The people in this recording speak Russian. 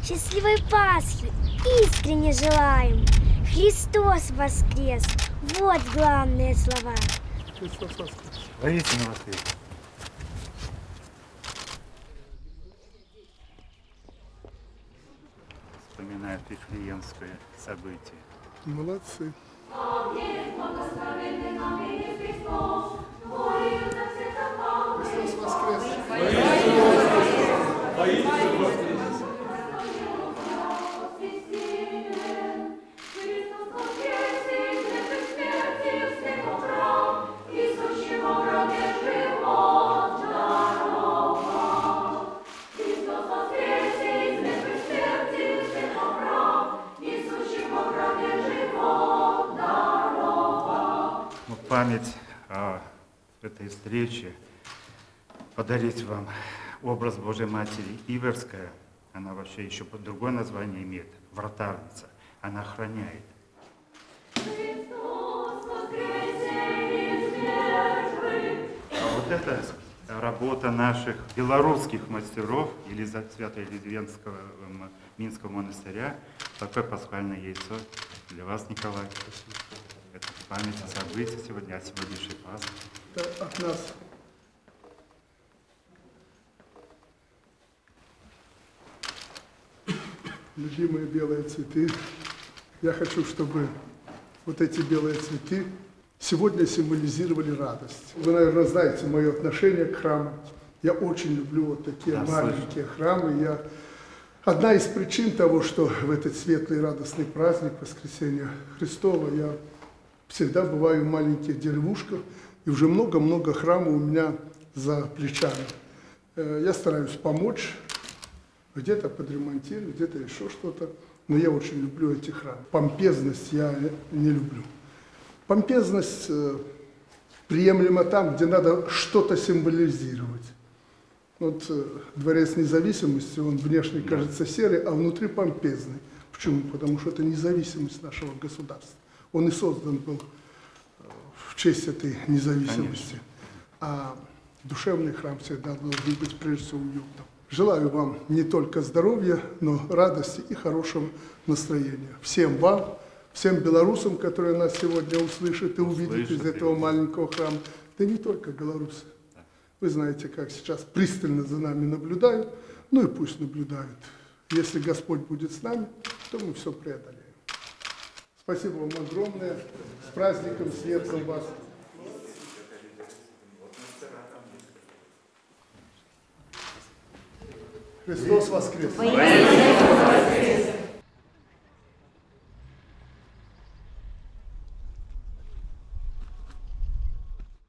Счастливой Пасхи искренне желаем. Христос воскрес! Вот главные слова. Христос воскрес! Воистину воскрес! Вспоминает Вифлеемское событие. Молодцы. Христос воскрес! Память о этой встрече подарить вам образ Божьей Матери Иверская. Она вообще еще другое название имеет – вратарница. Она охраняет. А вот это работа наших белорусских мастеров Свято-Елизаветского Минского монастыря. Такое пасхальное яйцо для вас, Николай. Это память о событиях сегодня, о сегодняшней Пасхе. Это от нас. Любимые белые цветы. Я хочу, чтобы вот эти белые цветы сегодня символизировали радость. Вы, наверное, знаете мое отношение к храму. Я очень люблю вот такие маленькие храмы. Одна из причин того, что в этот светлый и радостный праздник Воскресения Христова я всегда бываю в маленьких деревушках, и уже много-много храмов у меня за плечами. Я стараюсь помочь, где-то подремонтировать, где-то еще что-то, но я очень люблю эти храмы. Помпезность я не люблю. Помпезность приемлема там, где надо что-то символизировать. Вот Дворец Независимости, он внешне кажется серый, а внутри помпезный. Почему? Потому что это независимость нашего государства. Он и создан был в честь этой независимости. Конечно. А душевный храм всегда должен быть прежде всего уютным. Желаю вам не только здоровья, но радости и хорошего настроения. Всем вам, всем белорусам, которые нас сегодня услышат и увидят из этого маленького храма. Да не только белорусы. Вы знаете, как сейчас пристально за нами наблюдают. Ну и пусть наблюдают. Если Господь будет с нами, то мы все преодолеем. Спасибо вам огромное. С праздником светлым вас. Христос воскрес!